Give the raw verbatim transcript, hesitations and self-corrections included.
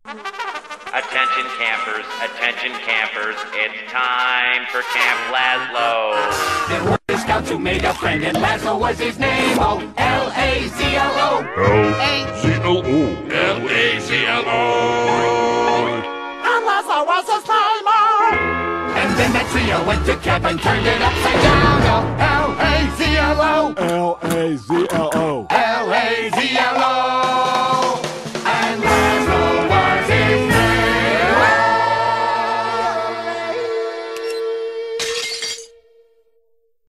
Attention campers, attention campers, it's time for Camp Lazlo. There were the scouts who made a friend, and Lazlo was his name. Oh, L A Z L O. L A Z L O. L A Z L O. And Lazlo was his name. Oh. And then that trio went to camp and turned it upside down. Oh, L A Z L O. L A Z L O. L A Z L O.